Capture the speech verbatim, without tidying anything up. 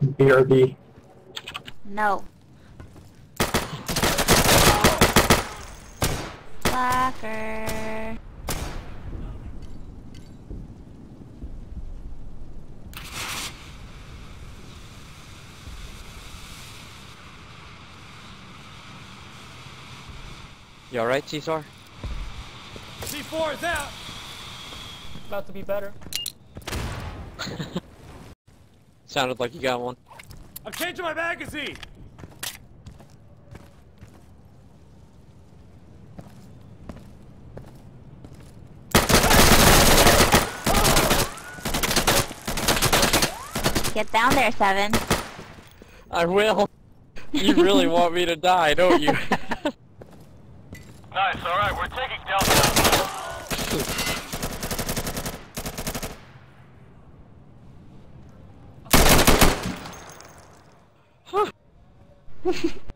B R B. No. Slacker. You alright, Cesar? C four is out! About to be better. Sounded like you got one. I'm changing my magazine! Get down there, Seven. I will. You really want me to die, don't you? Nice, alright, we're taking Delta. Huh.